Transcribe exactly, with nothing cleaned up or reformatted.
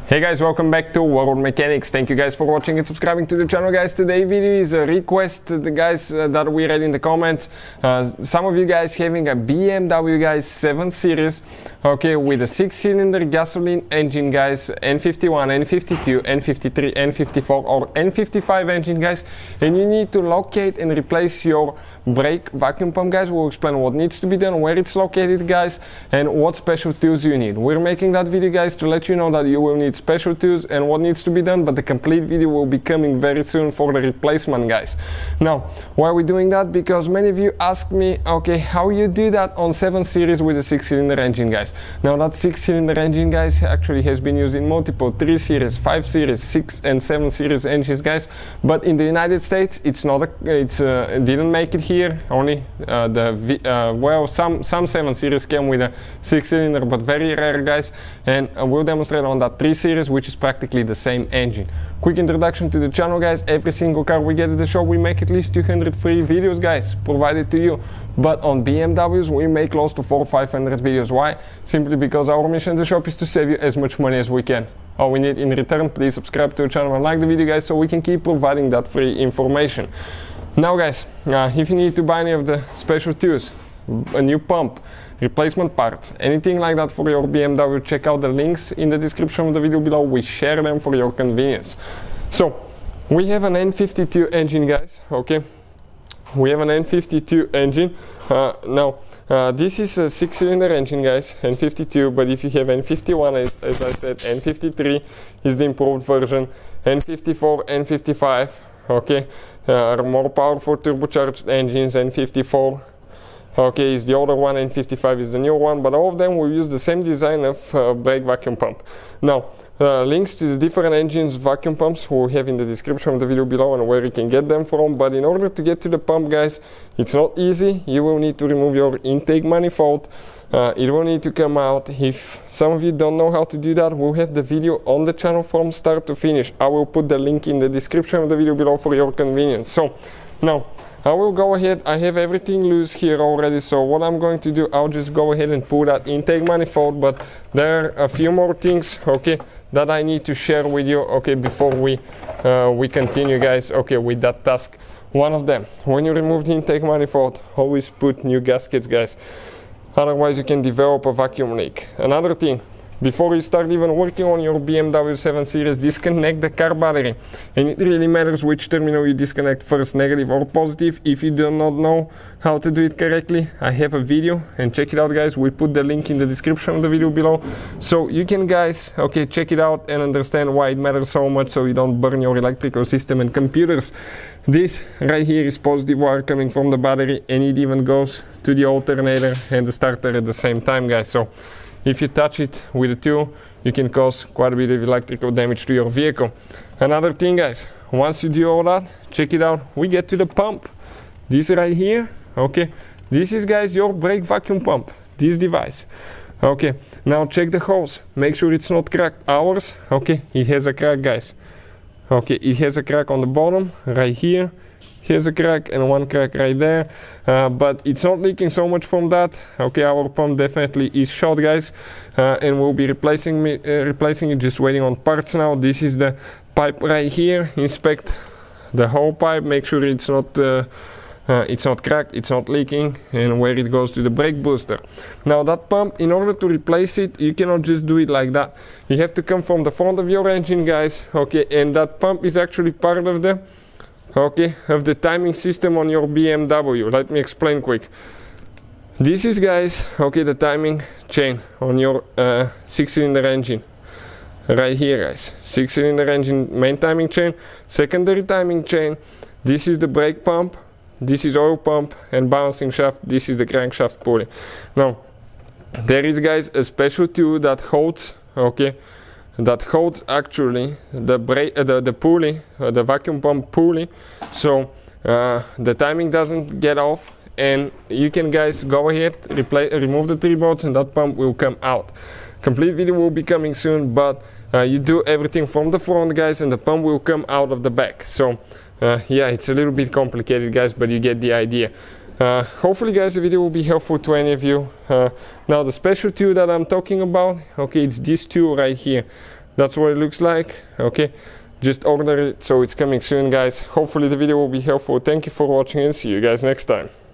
Hey guys, welcome back to World Mechanics. Thank you guys for watching and subscribing to the channel, guys. Today's video is a request, the guys uh, that we read in the comments. Uh, some of you guys having a B M W, guys, seven series, okay, with a six-cylinder gasoline engine, guys, N fifty-one, N fifty-two, N fifty-three, N fifty-four, or N fifty-five engine, guys, and you need to locate and replace your brake vacuum pump, guys. We'll explain what needs to be done, where it's located, guys, and what special tools you need. We're making that video, guys, to let you know that you will need special tools and what needs to be done, but the complete video will be coming very soon for the replacement, guys. Now, why are we doing that? Because many of you ask me, okay, how you do that on seven series with a six-cylinder engine, guys. Now, that six-cylinder engine, guys, actually has been used in multiple three series, five series, six and seven series engines, guys, but in the United States, it's not a, it's uh, it didn't make it here. Here, only uh, the v uh, well some some seven series came with a six cylinder, but very rare, guys, and uh, we'll demonstrate on that three series, which is practically the same engine. Quick introduction to the channel, guys. Every single car we get at the show, we make at least two hundred free videos, guys, provided to you, but on B M Ws we make close to four or five hundred videos. Why? Simply because our mission in the shop is to save you as much money as we can. All we need in return, please subscribe to the channel and like the video, guys, so we can keep providing that free information. Now, guys, uh, if you need to buy any of the special tools, a new pump, replacement parts, anything like that for your B M W, check out the links in the description of the video below. We share them for your convenience. So, we have an N fifty-two engine, guys, okay? We have an N fifty-two engine. Uh, now, uh, this is a six-cylinder engine, guys, N fifty-two, but if you have N fifty-one, as, as I said, N fifty-three is the improved version, N fifty-four, N fifty-five, okay? Uh, are more powerful turbocharged engines. N fifty-four, okay, is the older one, N fifty-five is the new one, but all of them will use the same design of uh, brake vacuum pump. Now, uh, links to the different engines vacuum pumps we'll have in the description of the video below and where you can get them from, but in order to get to the pump, guys, it's not easy. You will need to remove your intake manifold. Uh, it will need to come out. If some of you don't know how to do that, we'll have the video on the channel from start to finish. I will put the link in the description of the video below for your convenience. So now I will go ahead. I have everything loose here already, so what I'm going to do, I'll just go ahead and pull that intake manifold, but there are a few more things, okay, that I need to share with you, okay, before we uh, we continue, guys, okay, with that task. One of them, when you remove the intake manifold, always put new gaskets, guys. Otherwise you can develop a vacuum leak. Another thing, before you start even working on your B M W seven series, disconnect the car battery. And it really matters which terminal you disconnect first, negative or positive. If you do not know how to do it correctly, I have a video, and check it out, guys. We put the link in the description of the video below, so you can, guys, okay, check it out and understand why it matters so much, so you don't burn your electrical system and computers. This right here is positive wire coming from the battery, and it even goes to the alternator and the starter at the same time, guys. So if you touch it with a tool, you can cause quite a bit of electrical damage to your vehicle. Another thing, guys, once you do all that, check it out, we get to the pump. This right here, okay, this is, guys, your brake vacuum pump, this device. Okay, now check the holes, make sure it's not cracked. Ours, okay, it has a crack, guys. Okay, it has a crack on the bottom, right here. Here's a crack and one crack right there, uh, but it's not leaking so much from that. Okay, our pump definitely is shot, guys, uh, and we'll be replacing me, uh, replacing it, just waiting on parts now. This is the pipe right here. Inspect the whole pipe, make sure it's not uh, uh, it's not cracked, it's not leaking, and where it goes to the brake booster. Now that pump, in order to replace it, you cannot just do it like that. You have to come from the front of your engine, guys, okay, and that pump is actually part of the okay, of the timing system on your B M W. Let me explain quick. This is, guys, okay, the timing chain on your uh, six-cylinder engine. Right here, guys, six-cylinder engine, main timing chain, secondary timing chain. This is the brake pump, this is oil pump, and balancing shaft, this is the crankshaft pulley. Now, there is, guys, a special tool that holds, okay, that holds actually the brake, uh, the, the pulley, uh, the vacuum pump pulley, so uh, the timing doesn't get off, and you can, guys, go ahead, replace, remove the three bolts, and that pump will come out. Complete video will be coming soon, but uh, you do everything from the front, guys, and the pump will come out of the back. So uh, yeah, it's a little bit complicated, guys, but you get the idea. Uh, hopefully, guys, the video will be helpful to any of you. Uh, now, the special tool that I'm talking about, okay, it's this tool right here. That's what it looks like. Okay, just order it, so it's coming soon, guys. Hopefully the video will be helpful. Thank you for watching and see you guys next time.